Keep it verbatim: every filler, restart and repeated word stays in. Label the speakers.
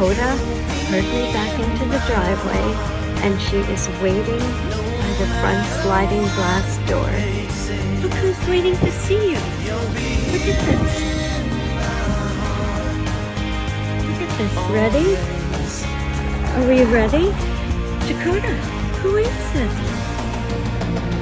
Speaker 1: Dakota heard me back into the driveway, and she is waiting by the front sliding glass door. Look who's waiting to see you. Look at this. Look at this. Ready? Are we ready? Dakota, who is it?